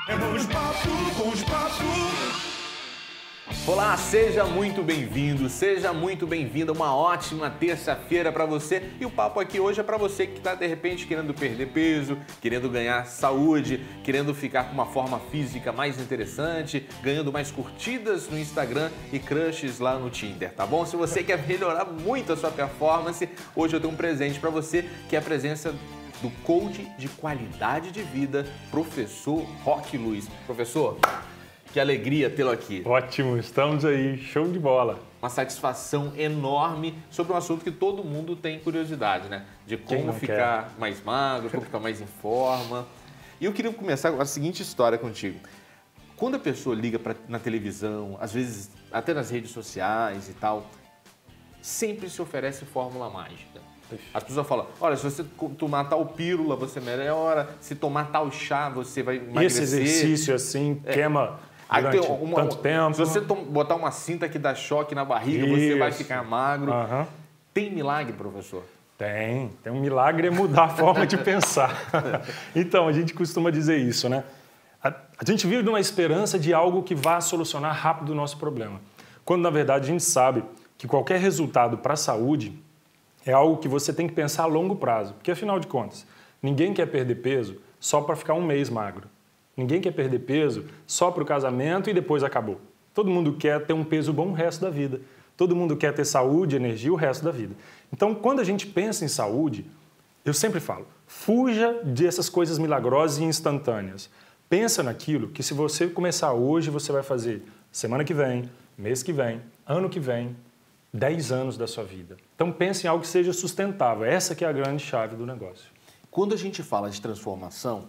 Olá, seja muito bem-vindo, seja muito bem-vinda. Uma ótima terça-feira para você. E o papo aqui hoje é para você que está de repente querendo perder peso, querendo ganhar saúde, querendo ficar com uma forma física mais interessante, ganhando mais curtidas no Instagram e crushes lá no Tinder, tá bom? Se você quer melhorar muito a sua performance, hoje eu tenho um presente para você, que é a presença do coach de qualidade de vida, professor Roque Luiz. Professor, que alegria tê-lo aqui. Ótimo, estamos aí, show de bola. Uma satisfação enorme sobre um assunto que todo mundo tem curiosidade, né? De como ficar mais magro, como ficar mais em forma. E eu queria começar com a seguinte história contigo. Quando a pessoa liga na televisão, às vezes até nas redes sociais e tal, sempre se oferece fórmula mágica. As pessoas falam, olha, se você tomar tal pílula, você melhora. Se tomar tal chá, você vai emagrecer. Esse exercício assim, queima durante tanto tempo. Se você botar uma cinta que dá choque na barriga, você vai ficar magro. Tem milagre, professor? Tem um milagre é mudar a forma de pensar. Então, a gente costuma dizer isso, né? A gente vive numa esperança de algo que vá solucionar rápido o nosso problema. Quando, na verdade, a gente sabe que qualquer resultado para a saúde é algo que você tem que pensar a longo prazo. Porque, afinal de contas, ninguém quer perder peso só para ficar um mês magro. Ninguém quer perder peso só para o casamento e depois acabou. Todo mundo quer ter um peso bom o resto da vida. Todo mundo quer ter saúde, energia o resto da vida. Então, quando a gente pensa em saúde, eu sempre falo, fuja dessas coisas milagrosas e instantâneas. Pensa naquilo que se você começar hoje, você vai fazer semana que vem, mês que vem, ano que vem, 10 anos da sua vida. Então, pense em algo que seja sustentável. Essa que é a grande chave do negócio. Quando a gente fala de transformação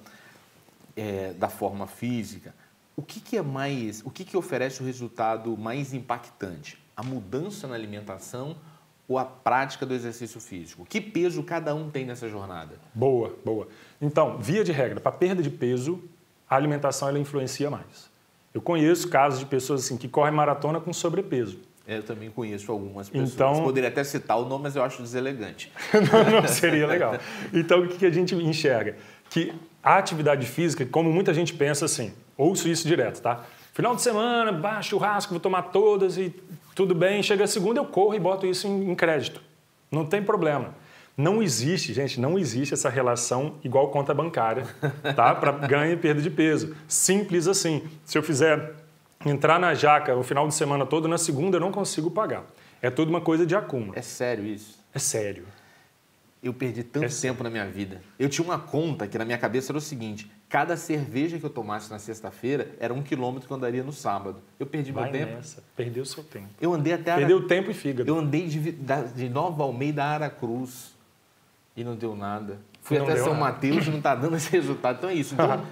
da forma física, o que oferece o resultado mais impactante? A mudança na alimentação ou a prática do exercício físico? Que peso cada um tem nessa jornada? Boa. Então, via de regra, para perda de peso, a alimentação ela influencia mais. Eu conheço casos de pessoas assim, que correm maratona com sobrepeso. Eu também conheço algumas pessoas. Então, poderia até citar o nome, mas eu acho deselegante. não seria legal. Então, o que a gente enxerga? Que a atividade física, como muita gente pensa assim, ouço isso direto, tá? Final de semana, churrasco, vou tomar todas e tudo bem. Chega a segunda, eu corro e boto isso em crédito. Não tem problema. Não existe, gente, não existe essa relação igual conta bancária, tá? Para ganho e perda de peso. Simples assim. Se eu fizer entrar na jaca o final de semana todo, na segunda eu não consigo pagar. É tudo uma coisa de acúmulo. É sério isso? É sério. Eu perdi tanto tempo na minha vida. Eu tinha uma conta que na minha cabeça era o seguinte, cada cerveja que eu tomasse na sexta-feira era 1 quilômetro que eu andaria no sábado. Eu perdi meu tempo. Perdeu o seu tempo. Eu andei até... Perdeu tempo e fígado. Eu andei de Nova Almeida a Aracruz e não deu nada. Fui até São Mateus e não está dando esse resultado. Então é isso. Então,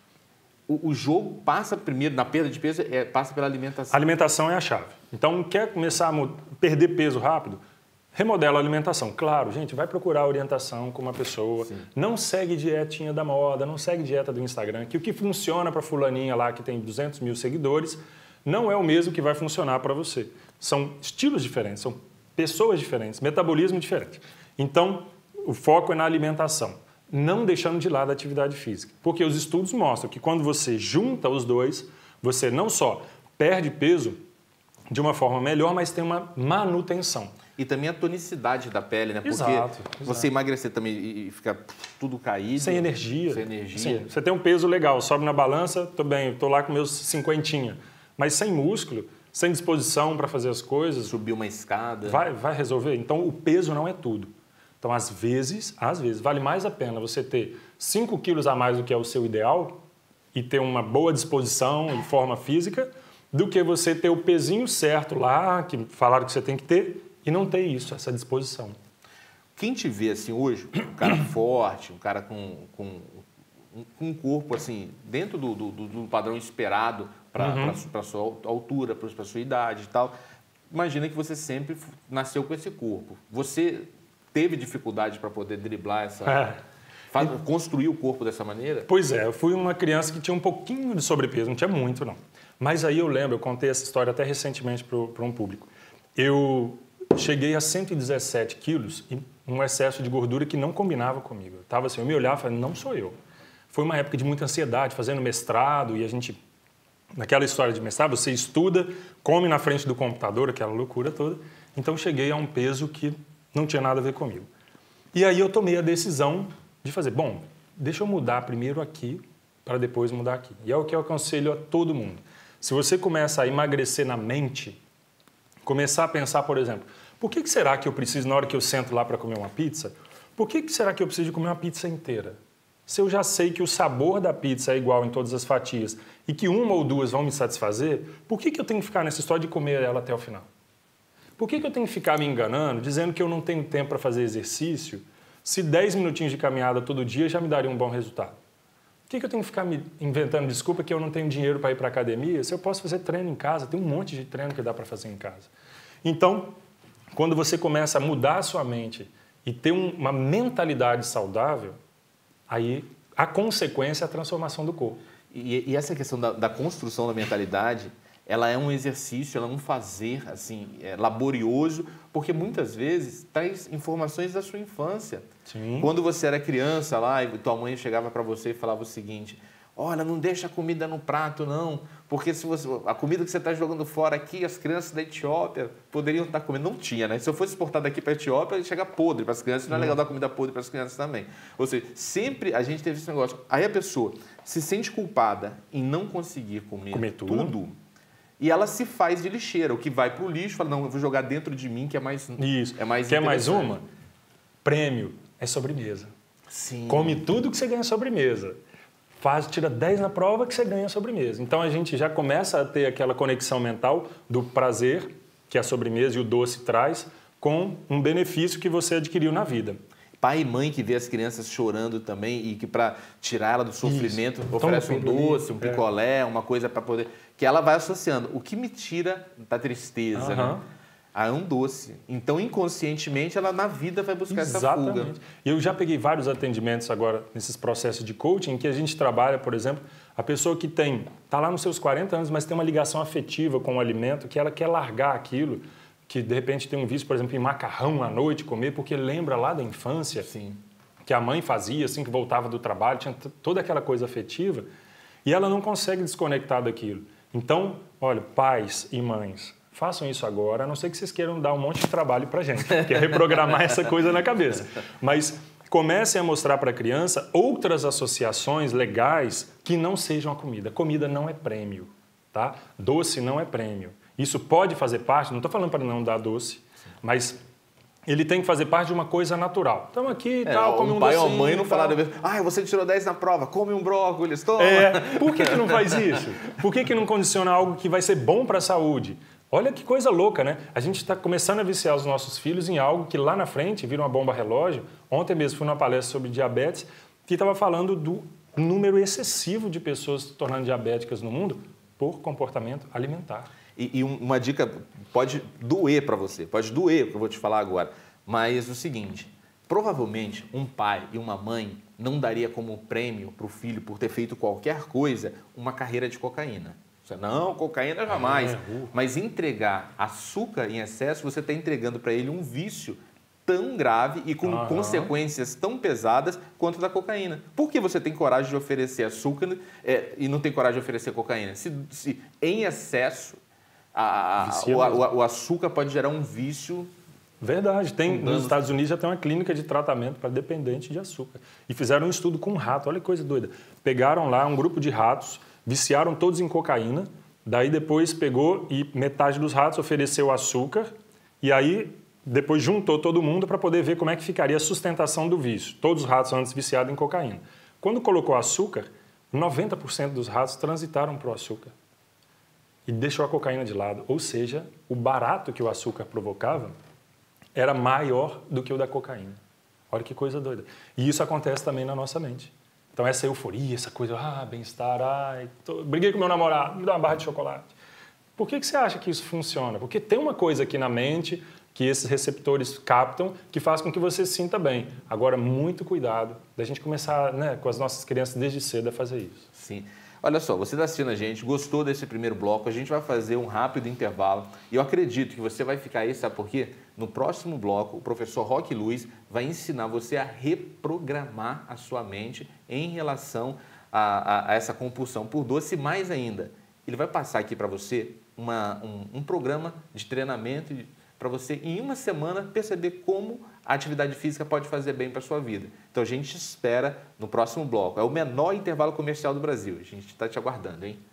o jogo passa primeiro, na perda de peso, passa pela alimentação. A alimentação é a chave. Então, quer começar a perder peso rápido? Remodela a alimentação. Claro, gente, vai procurar orientação com uma pessoa. Sim. Não segue dietinha da moda, não segue dieta do Instagram, que o que funciona para fulaninha lá que tem 200 mil seguidores não é o mesmo que vai funcionar para você. São estilos diferentes, são pessoas diferentes, metabolismo diferente. Então, o foco é na alimentação, não deixando de lado a atividade física. Porque os estudos mostram que quando você junta os dois, você não só perde peso de uma forma melhor, mas tem uma manutenção. E também a tonicidade da pele, né? Porque exato. Você emagrecer também e ficar tudo caído. Sem energia. Sem energia. Sim, você tem um peso legal, sobe na balança, tô bem, tô lá com meus 50. Mas sem músculo, sem disposição para fazer as coisas. Subir uma escada. Vai resolver. Então, o peso não é tudo. Então, às vezes, vale mais a pena você ter 5 quilos a mais do que é o seu ideal e ter uma boa disposição e forma física do que você ter o pezinho certo lá, que falaram que você tem que ter, e não ter isso, essa disposição. Quem te vê assim hoje, um cara forte, um cara com um corpo assim, dentro do padrão esperado para a sua altura, para a sua idade e tal, imagina que você sempre nasceu com esse corpo. Você teve dificuldade para poder driblar construir o corpo dessa maneira? Pois é, eu fui uma criança que tinha um pouquinho de sobrepeso, não tinha muito não. Mas aí eu lembro, eu contei essa história até recentemente para um público. Eu cheguei a 117 quilos e um excesso de gordura que não combinava comigo. Eu estava assim, eu me olhava e falei, não sou eu. foi uma época de muita ansiedade, fazendo mestrado, e a gente, naquela história de mestrado, você estuda, come na frente do computador, aquela loucura toda. Então, cheguei a um peso que não tinha nada a ver comigo. E aí eu tomei a decisão de fazer, bom, deixa eu mudar primeiro aqui, para depois mudar aqui. E é o que eu aconselho a todo mundo. Se você começa a emagrecer na mente, começar a pensar, por exemplo, por que será que eu preciso, na hora que eu sento lá para comer uma pizza, por que será que eu preciso de comer uma pizza inteira? Se eu já sei que o sabor da pizza é igual em todas as fatias e que uma ou duas vão me satisfazer, por que eu tenho que ficar nessa história de comer ela até o final? Por que eu tenho que ficar me enganando, dizendo que eu não tenho tempo para fazer exercício, se 10 minutinhos de caminhada todo dia já me daria um bom resultado? Por que eu tenho que ficar me inventando desculpa que eu não tenho dinheiro para ir para a academia, se eu posso fazer treino em casa? Tem um monte de treino que dá para fazer em casa. Então, quando você começa a mudar a sua mente e ter uma mentalidade saudável, aí a consequência é a transformação do corpo. E essa questão da construção da mentalidade, ela é um exercício, ela é um fazer assim, laborioso, porque muitas vezes traz informações da sua infância. Sim. Quando você era criança lá e tua mãe chegava para você e falava o seguinte, olha, não deixa a comida no prato não, porque se a comida que você está jogando fora aqui, as crianças da Etiópia poderiam estar comendo. Não tinha, né? Se eu fosse exportar daqui para a Etiópia, chega podre para as crianças, não é legal dar comida podre para as crianças também. Ou seja, sempre a gente teve esse negócio. Aí a pessoa se sente culpada em não conseguir comer tudo. E ela se faz de lixeira, o que vai para o lixo, fala, não, eu vou jogar dentro de mim, que é mais Isso. É Quer mais uma? Prêmio é sobremesa. Sim. Come tudo que você ganha sobremesa. Tira 10 na prova que você ganha sobremesa. Então, a gente já começa a ter aquela conexão mental do prazer que a sobremesa e o doce traz com um benefício que você adquiriu na vida. Pai e mãe que vê as crianças chorando também e que para tirar ela do sofrimento oferece um doce, um picolé, uma coisa para poder... Que ela vai associando. O que me tira da tristeza, né? É um doce. Então, inconscientemente, ela na vida vai buscar essa fuga. Eu já peguei vários atendimentos agora nesses processos de coaching em que a gente trabalha, por exemplo, a pessoa que está lá nos seus 40 anos, mas tem uma ligação afetiva com o alimento, que ela quer largar aquilo, que de repente tem um vício, por exemplo, em macarrão à noite, comer, porque lembra lá da infância. Sim. Que a mãe fazia assim que voltava do trabalho, tinha toda aquela coisa afetiva, e ela não consegue desconectar daquilo. Então, olha, pais e mães, façam isso agora, a não ser que vocês queiram dar um monte de trabalho para a gente, que é reprogramar essa coisa na cabeça. Mas comecem a mostrar para a criança outras associações legais que não sejam a comida. Comida não é prêmio, tá? Doce não é prêmio. Isso pode fazer parte, não estou falando para não dar doce, mas ele tem que fazer parte de uma coisa natural. Então aqui e tal, come um docinho. O pai ou a mãe não falaram, você tirou 10 na prova, come um brócolis, toma. Por que não faz isso? Por que não condiciona algo que vai ser bom para a saúde? Olha que coisa louca, né? A gente está começando a viciar os nossos filhos em algo que lá na frente vira uma bomba relógio. Ontem mesmo fui numa palestra sobre diabetes que estava falando do número excessivo de pessoas se tornando diabéticas no mundo por comportamento alimentar. E uma dica pode doer para você, pode doer o que eu vou te falar agora, mas é o seguinte, provavelmente um pai e uma mãe não daria como prêmio para o filho por ter feito qualquer coisa uma carreira de cocaína. Não, cocaína jamais. Mas entregar açúcar em excesso, você está entregando para ele um vício tão grave e com consequências tão pesadas quanto da cocaína. Por que você tem coragem de oferecer açúcar e não tem coragem de oferecer cocaína? Se em excesso, o açúcar pode gerar um vício. Verdade. Nos Estados Unidos já tem uma clínica de tratamento para dependente de açúcar. E fizeram um estudo com um rato. Olha que coisa doida. Pegaram lá um grupo de ratos, viciaram todos em cocaína, daí depois pegou e metade dos ratos ofereceu açúcar e aí depois juntou todo mundo para poder ver como é que ficaria a sustentação do vício. Todos os ratos antes viciados em cocaína. Quando colocou açúcar, 90% dos ratos transitaram para o açúcar e deixou a cocaína de lado. Ou seja, o barato que o açúcar provocava era maior do que o da cocaína. Olha que coisa doida. E isso acontece também na nossa mente. Então essa euforia, essa coisa, bem-estar, briguei com meu namorado, me dá uma barra de chocolate. Por que você acha que isso funciona? Porque tem uma coisa aqui na mente que esses receptores captam que faz com que você se sinta bem. Agora, muito cuidado da gente começar, né, com as nossas crianças desde cedo a fazer isso. Sim. Olha só, você está assistindo a gente, gostou desse primeiro bloco, a gente vai fazer um rápido intervalo e eu acredito que você vai ficar aí, sabe por quê? No próximo bloco, o professor Roque Luiz vai ensinar você a reprogramar a sua mente em relação a essa compulsão por doce. Mais ainda, ele vai passar aqui para você um programa de treinamento para você, em uma semana, perceber como a atividade física pode fazer bem para a sua vida. Então, a gente espera no próximo bloco. É o menor intervalo comercial do Brasil. A gente está te aguardando, hein?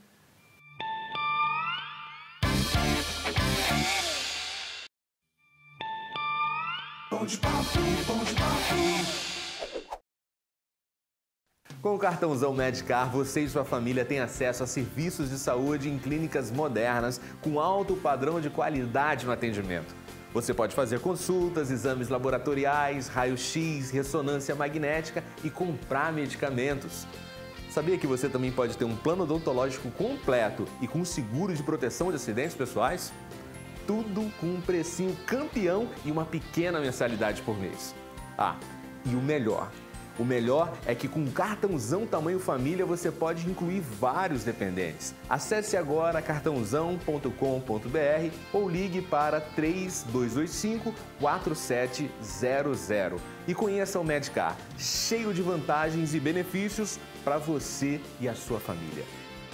Com o cartãozão Medcar, você e sua família têm acesso a serviços de saúde em clínicas modernas com alto padrão de qualidade no atendimento. Você pode fazer consultas, exames laboratoriais, raio-x, ressonância magnética e comprar medicamentos. Sabia que você também pode ter um plano odontológico completo e com seguro de proteção de acidentes pessoais? Tudo com um precinho campeão e uma pequena mensalidade por mês. Ah, e o melhor é que com o cartãozão tamanho família você pode incluir vários dependentes. Acesse agora cartãozão.com.br ou ligue para 3225-4700 e conheça o Medcar, cheio de vantagens e benefícios para você e a sua família.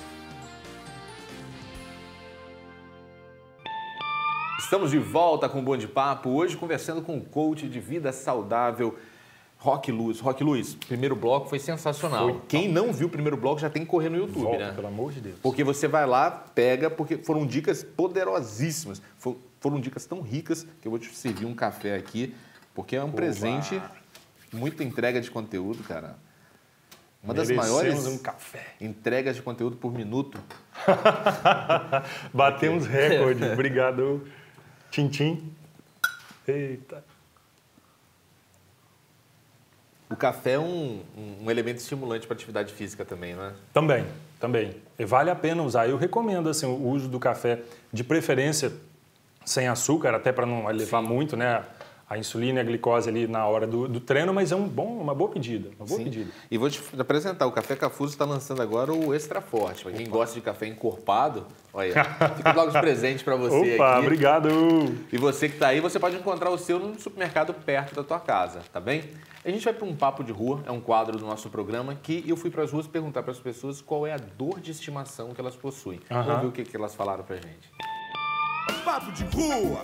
Estamos de volta com o Bom de Papo, hoje conversando com o coach de vida saudável, Roque Luiz. Roque Luiz, primeiro bloco foi sensacional. Quem não viu o primeiro bloco já tem que correr no YouTube, Volta, né? Pelo amor de Deus. Porque você vai lá, pega, porque foram dicas poderosíssimas. Foram dicas tão ricas que eu vou te servir um café aqui, porque é um presente, muita entrega de conteúdo, cara. Uma das maiores entregas de conteúdo por minuto. Batemos recorde. Obrigado, Tintim. Eita. O café é um elemento estimulante para atividade física também, não é? Também. E vale a pena usar. Eu recomendo assim, o uso do café, de preferência sem açúcar, até para não elevar muito, né, a insulina e a glicose ali na hora do treino, mas é uma boa pedida. E vou te apresentar, o Café Cafuso está lançando agora o Extra Forte. Para quem gosta de café encorpado, olha, fica logo de presente para você. Opa, aqui. Obrigado! E você que está aí, você pode encontrar o seu no supermercado perto da tua casa, tá bem? A gente vai para um papo de rua, é um quadro do nosso programa que eu fui para as ruas perguntar para as pessoas qual é a dor de estimação que elas possuem. Vamos ver o que elas falaram para a gente. Papo de rua!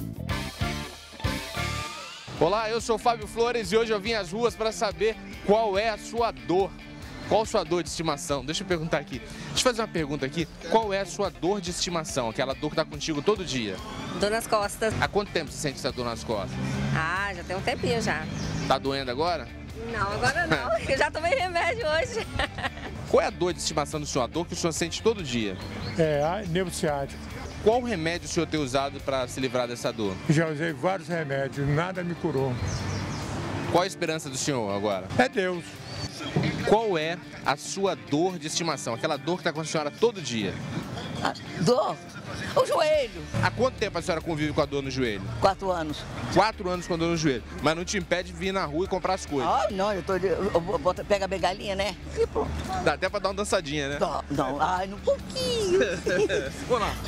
Olá, eu sou o Fábio Flores e hoje eu vim às ruas para saber qual é a sua dor. Qual a sua dor de estimação? Deixa eu perguntar aqui. Deixa eu fazer uma pergunta aqui. Qual é a sua dor de estimação? Aquela dor que está contigo todo dia? Dor nas costas. Há quanto tempo você sente essa dor nas costas? Ah, já tem um tempinho já. Tá doendo agora? Não, agora não. Eu já tomei remédio hoje. Qual é a dor de estimação do senhor? A dor que o senhor sente todo dia? É, nervo ciático. Qual remédio o senhor tem usado para se livrar dessa dor? Já usei vários remédios, nada me curou. Qual a esperança do senhor agora? É Deus. Qual é a sua dor de estimação? Aquela dor que está com a senhora todo dia? Dor? O joelho. Há quanto tempo a senhora convive com a dor no joelho? 4 anos. 4 anos com a dor no joelho. Mas não te impede de vir na rua e comprar as coisas? Ah, não, pega a bengalinha, né? E pronto. Dá até para dar uma dançadinha, né? Não, ai, no pouquinho. Vamos lá.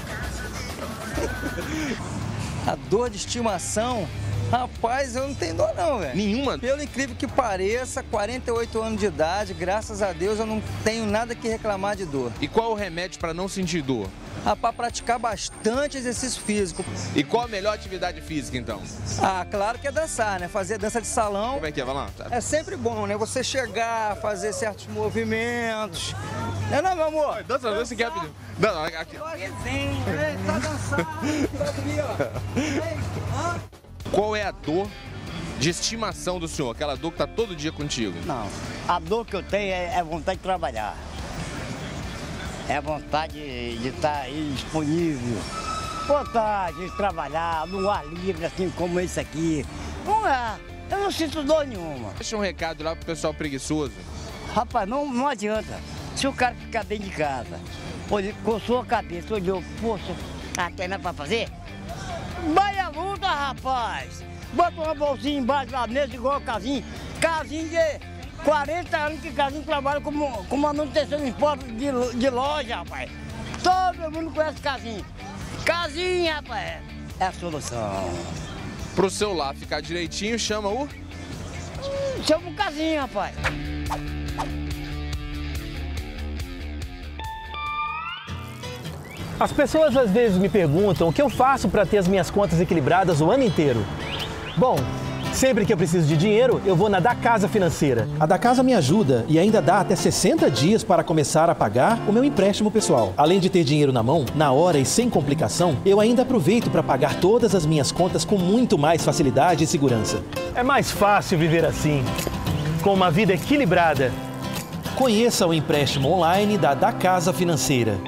A dor de estimação, rapaz, eu não tenho dor não, velho. Nenhuma? Pelo incrível que pareça, 48 anos de idade, graças a Deus eu não tenho nada que reclamar de dor. E qual o remédio para não sentir dor? Para praticar bastante exercício físico. E qual a melhor atividade física, então? Claro que é dançar, né? Fazer dança de salão. Como é que é? Vai lá. É sempre bom, né? Você chegar, fazer certos movimentos. Não, meu amor? Dança, você quer pedir? Não, aqui. Tá dançando, Qual é a dor de estimação do senhor? Aquela dor que está todo dia contigo? Não, a dor que eu tenho é vontade de trabalhar. É vontade de estar aí disponível. Vontade de trabalhar num ar livre, assim como esse aqui. Não é, eu não sinto dor nenhuma. Deixa um recado lá pro pessoal preguiçoso. Rapaz, não adianta. Se o cara ficar dentro de casa, coçou a cabeça, olhou, poxa, tem nada pra fazer? Vai a luta, rapaz! Bota uma bolsinha embaixo da mesa igual casinha. Casinha de 40 anos que Casinha trabalha com manutenção de loja, rapaz. Todo mundo conhece Casinha. Casinha, rapaz, é a solução. Pro celular ficar direitinho, chama o... Chama o Casinha, rapaz. As pessoas às vezes me perguntam o que eu faço para ter as minhas contas equilibradas o ano inteiro. Bom, sempre que eu preciso de dinheiro, eu vou na Dacasa Financeira. A Dacasa me ajuda e ainda dá até 60 dias para começar a pagar o meu empréstimo pessoal. Além de ter dinheiro na mão, na hora e sem complicação, eu ainda aproveito para pagar todas as minhas contas com muito mais facilidade e segurança. É mais fácil viver assim, com uma vida equilibrada. Conheça o empréstimo online da Dacasa Financeira.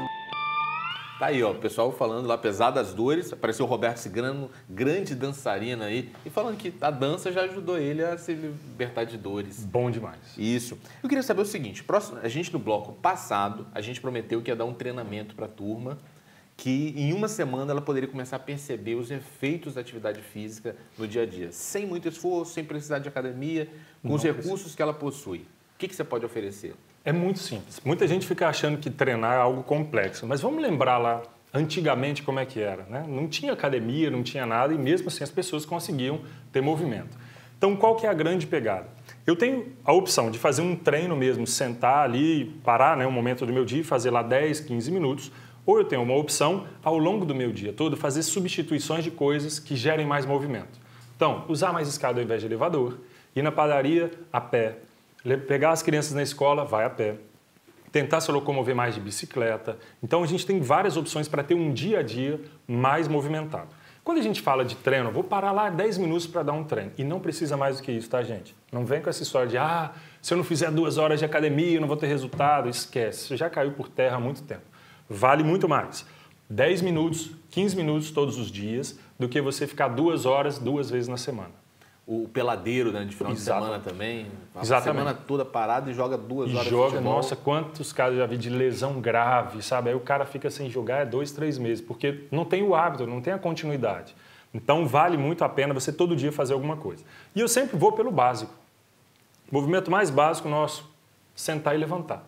Tá aí, ó, o pessoal falando lá, apesar das dores, apareceu o Roberto Cigrano, grande dançarino aí, e falando que a dança já ajudou ele a se libertar de dores. Bom demais. Isso. Eu queria saber o seguinte, a gente no bloco passado, a gente prometeu que ia dar um treinamento para a turma, que em uma semana ela poderia começar a perceber os efeitos da atividade física no dia a dia, sem muito esforço, sem precisar de academia, com os recursos que ela possui. O que você pode oferecer? É muito simples. Muita gente fica achando que treinar é algo complexo, mas vamos lembrar lá, antigamente, como é que era, né? Não tinha academia, não tinha nada, e mesmo assim as pessoas conseguiam ter movimento. Então, qual que é a grande pegada? Eu tenho a opção de fazer um treino mesmo, sentar ali, parar, né, um momento do meu dia e fazer lá 10, 15 minutos, ou eu tenho uma opção, ao longo do meu dia todo, fazer substituições de coisas que gerem mais movimento. Então, usar mais escada ao invés de elevador, ir na padaria a pé, pegar as crianças na escola, vai a pé. Tentar se locomover mais de bicicleta. Então, a gente tem várias opções para ter um dia a dia mais movimentado. Quando a gente fala de treino, vou parar lá 10 minutos para dar um treino. E não precisa mais do que isso, tá, gente? Não vem com essa história de, se eu não fizer 2 horas de academia, eu não vou ter resultado. Esquece, isso já caiu por terra há muito tempo. Vale muito mais 10 minutos, 15 minutos todos os dias, do que você ficar 2 horas 2 vezes na semana. O peladeiro, né, de final de semana também. Exatamente. A semana toda parada e joga 2 horas de futebol. Nossa, quantos casos eu já vi de lesão grave, sabe? Aí o cara fica sem jogar 2, 3 meses, porque não tem o hábito, não tem a continuidade. Então vale muito a pena você todo dia fazer alguma coisa. E eu sempre vou pelo básico. O movimento mais básico nosso, sentar e levantar.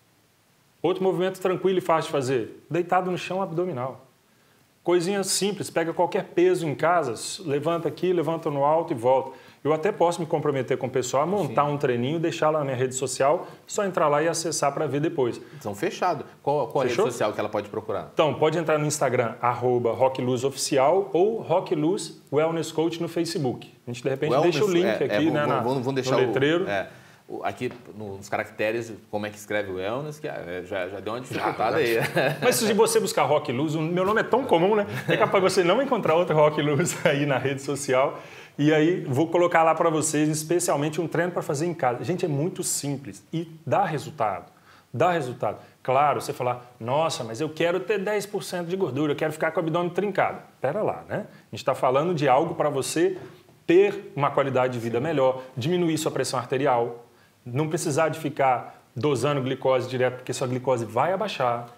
Outro movimento tranquilo e fácil de fazer, deitado no chão abdominal. Coisinha simples, pega qualquer peso em casa, levanta aqui, levanta no alto e volta. Eu até posso me comprometer com o pessoal a montar um treininho, deixar lá na minha rede social, só entrar lá e acessar para ver depois. Então, fechado. Qual a rede social que ela pode procurar? Então, pode entrar no Instagram, @RockLuzOficial ou RockLuz Wellness Coach no Facebook. A gente, de repente, Wellness, deixa o link aqui, né, vamos deixar no letreiro. Aqui nos caracteres, como é que escreve o Wellness, que já deu uma dificultada aí. Mas se você buscar Rock Luz, o meu nome é tão comum, né? É capaz de você não encontrar outro Rock Luz aí na rede social. E aí vou colocar lá para vocês, especialmente um treino para fazer em casa. Gente, é muito simples e dá resultado. Dá resultado. Claro, você falar, nossa, mas eu quero ter 10% de gordura, eu quero ficar com o abdômen trincado. Pera lá, né? A gente está falando de algo para você ter uma qualidade de vida melhor, diminuir sua pressão arterial, não precisar de ficar dosando glicose direto, porque sua glicose vai abaixar.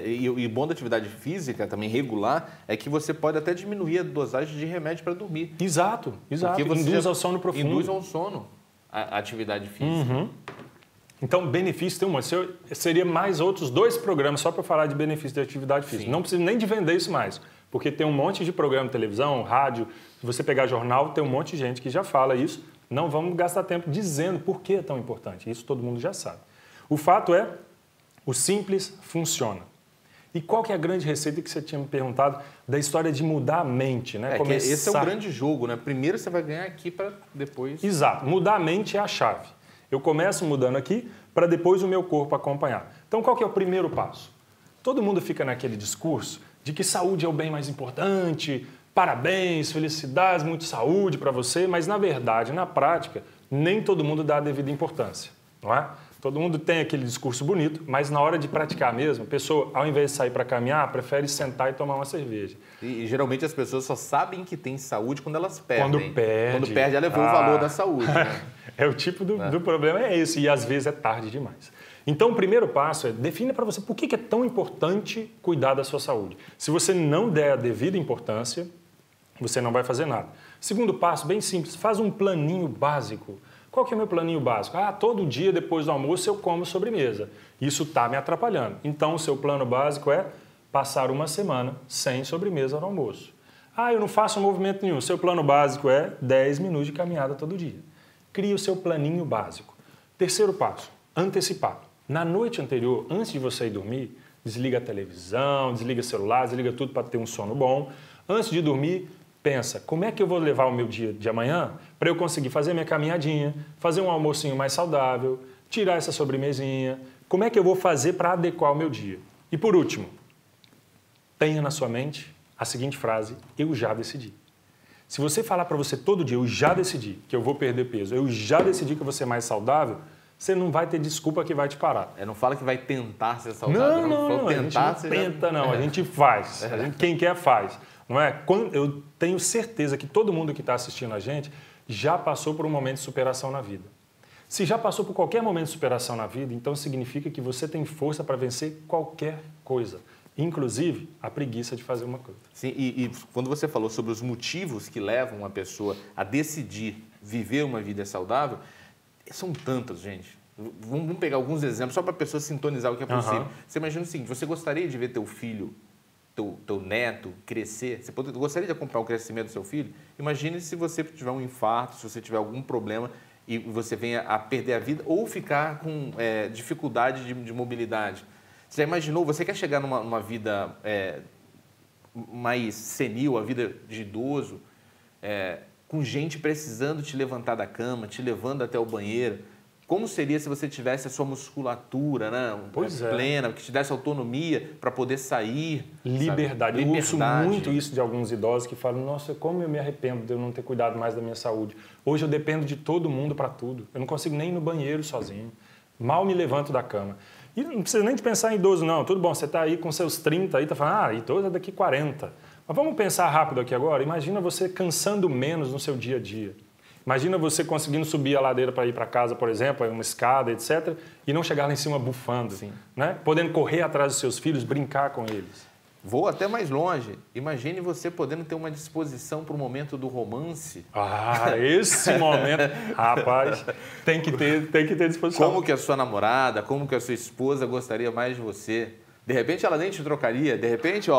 E bom da atividade física, também regular, é que você pode até diminuir a dosagem de remédio para dormir. Exato. Porque você induz ao sono profundo. Induz ao sono a atividade física. Uhum. Então, benefício tem uma. Seria mais outros 2 programas só para falar de benefício de atividade física. Sim. Não precisa nem de vender isso mais, porque tem um monte de programa de televisão, rádio. Se você pegar jornal, tem um monte de gente que já fala isso. Não vamos gastar tempo dizendo por que é tão importante. Isso todo mundo já sabe. O fato é, o simples funciona. E qual que é a grande receita que você tinha me perguntado da história de mudar a mente, né? Esse é o grande jogo, né? Primeiro você vai ganhar aqui para depois... Exato. Mudar a mente é a chave. Eu começo mudando aqui para depois o meu corpo acompanhar. Então, qual que é o primeiro passo? Todo mundo fica naquele discurso de que saúde é o bem mais importante, parabéns, felicidades, muita saúde para você, mas na verdade, na prática, nem todo mundo dá a devida importância, não é? Todo mundo tem aquele discurso bonito, mas na hora de praticar mesmo, a pessoa, ao invés de sair para caminhar, prefere sentar e tomar uma cerveja. E geralmente as pessoas só sabem que tem saúde quando elas perdem. Quando perde. Quando perde, ela levou o valor da saúde. Né? O tipo do problema é esse, e às vezes é tarde demais. Então, o primeiro passo é defina para você por que é tão importante cuidar da sua saúde. Se você não der a devida importância, você não vai fazer nada. Segundo passo, bem simples, faz um planinho básico. Qual que é o meu planinho básico? Todo dia depois do almoço eu como sobremesa. Isso está me atrapalhando. Então, o seu plano básico é passar uma semana sem sobremesa no almoço. Eu não faço movimento nenhum. Seu plano básico é 10 minutos de caminhada todo dia. Crie o seu planinho básico. Terceiro passo, antecipar. Na noite anterior, antes de você ir dormir, desliga a televisão, desliga o celular, desliga tudo para ter um sono bom. Antes de dormir, pensa, como é que eu vou levar o meu dia de amanhã para eu conseguir fazer minha caminhadinha, fazer um almocinho mais saudável, tirar essa sobremesinha, como é que eu vou fazer para adequar o meu dia? E por último, tenha na sua mente a seguinte frase, eu já decidi. Se você falar para você todo dia, eu já decidi que eu vou perder peso, eu já decidi que eu vou ser mais saudável, você não vai ter desculpa que vai te parar. Não fala que vai tentar ser saudável. Não, tentar, a gente não tenta, não. A gente faz. Quem quer, faz. Não é? Eu tenho certeza que todo mundo que está assistindo a gente já passou por um momento de superação na vida. Se já passou por qualquer momento de superação na vida, então significa que você tem força para vencer qualquer coisa. Inclusive, a preguiça de fazer uma coisa. Sim, e quando você falou sobre os motivos que levam uma pessoa a decidir viver uma vida saudável, são tantos, gente. Vamos pegar alguns exemplos só para a pessoa sintonizar o que é possível. Você imagina o seguinte, você gostaria de ver teu filho, teu neto crescer? Você gostaria de acompanhar o crescimento do seu filho? Imagine se você tiver um infarto, se você tiver algum problema e você venha a perder a vida ou ficar com dificuldade de mobilidade. Você já imaginou, você quer chegar numa vida mais senil, a vida de idoso, com gente precisando te levantar da cama, te levando até o banheiro? Como seria se você tivesse a sua musculatura, né, plena, que te desse autonomia para poder sair? Liberdade. Eu ouço muito isso de alguns idosos que falam, nossa, como eu me arrependo de eu não ter cuidado mais da minha saúde. Hoje eu dependo de todo mundo para tudo. Eu não consigo nem ir no banheiro sozinho. Mal me levanto da cama. E não precisa nem de pensar em idoso, não. Tudo bom, você está aí com seus 30, aí está falando, idoso é daqui 40. Mas vamos pensar rápido aqui agora. Imagina você cansando menos no seu dia a dia. Imagina você conseguindo subir a ladeira para ir para casa, por exemplo, uma escada, etc., e não chegar lá em cima bufando, né? Podendo correr atrás dos seus filhos, brincar com eles. Vou até mais longe. Imagine você podendo ter uma disposição para o momento do romance. Esse momento, rapaz, tem que ter disposição. Como que a sua namorada, como que a sua esposa gostaria mais de você? De repente ela nem te trocaria, de repente,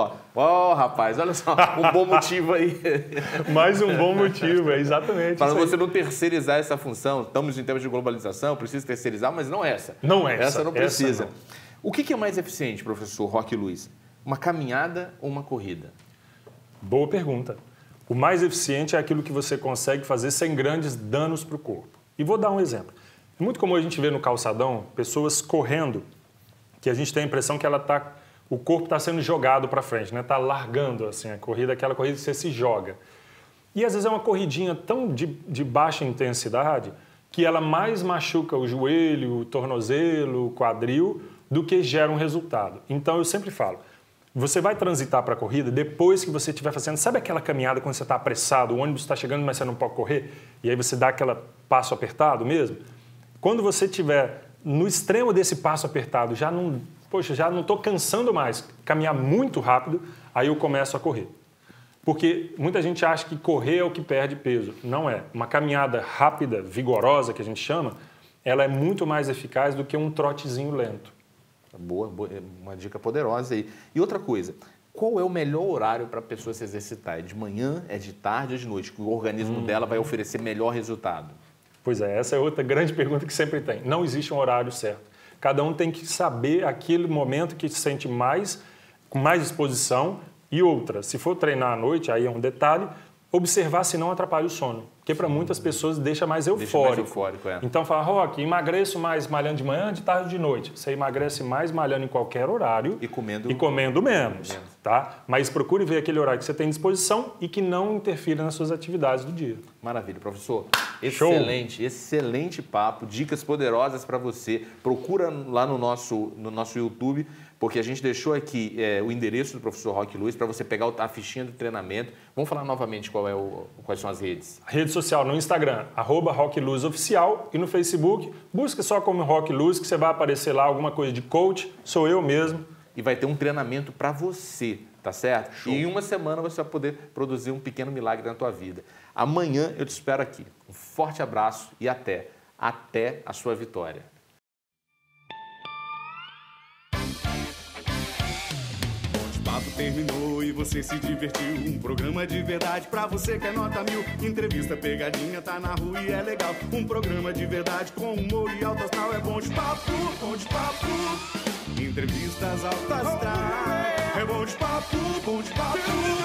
rapaz, olha só, um bom motivo aí. Mais um bom motivo, exatamente. Para você não terceirizar essa função, estamos em tempos de globalização, precisa terceirizar, mas não essa. Não essa. Essa não precisa. Essa não. O que é mais eficiente, professor Roque Luiz? Uma caminhada ou uma corrida? Boa pergunta. O mais eficiente é aquilo que você consegue fazer sem grandes danos para o corpo. E vou dar um exemplo. É muito comum a gente ver no calçadão pessoas correndo que a gente tem a impressão que o corpo está sendo jogado para frente, né? Está largando assim, a corrida, aquela corrida que você se joga. E às vezes é uma corridinha tão de baixa intensidade que ela mais machuca o joelho, o tornozelo, o quadril, do que gera um resultado. Então eu sempre falo, você vai transitar para a corrida depois que você estiver fazendo, sabe aquela caminhada quando você está apressado, o ônibus está chegando, mas você não pode correr, e aí você dá aquele passo apertado mesmo? Quando você estiver no extremo desse passo apertado, já não estou cansando mais, caminhar muito rápido, aí eu começo a correr. Porque muita gente acha que correr é o que perde peso. Não é. Uma caminhada rápida, vigorosa, que a gente chama, ela é muito mais eficaz do que um trotezinho lento. Boa, uma dica poderosa aí. E outra coisa, qual é o melhor horário para a pessoa se exercitar? É de manhã, é de tarde ou de noite? Que o organismo dela vai oferecer melhor resultado? Pois é, essa é outra grande pergunta que sempre tem. Não existe um horário certo. Cada um tem que saber aquele momento que se sente com mais disposição. E outra, se for treinar à noite, aí é um detalhe, observar se não atrapalha o sono. Porque para muitas pessoas deixa mais eufórico. Então fala, Roque, emagreço mais malhando de manhã, de tarde ou de noite. Você emagrece mais malhando em qualquer horário e comendo menos. Tá? Mas procure ver aquele horário que você tem disposição e que não interfira nas suas atividades do dia. Maravilha, professor. Excelente papo, dicas poderosas para você. Procura lá no nosso YouTube, porque a gente deixou aqui o endereço do professor Roque Luiz para você pegar a fichinha do treinamento. Vamos falar novamente quais são as redes. Rede social no Instagram, @RoqueLuzOficial, e no Facebook, busca só como Roque Luz, que você vai aparecer lá alguma coisa de coach, sou eu mesmo. E vai ter um treinamento para você, tá certo? Show. E em uma semana você vai poder produzir um pequeno milagre na tua vida. Amanhã eu te espero aqui. Um forte abraço e até. até a sua vitória. O papo terminou e você se divertiu. Um programa de verdade pra você que é nota 1000. Entrevista pegadinha, tá na rua e é legal. Um programa de verdade com humor e alto astral. É bom de papo, bom de papo. Entrevistas alto astral. É bom de papo, bom de papo.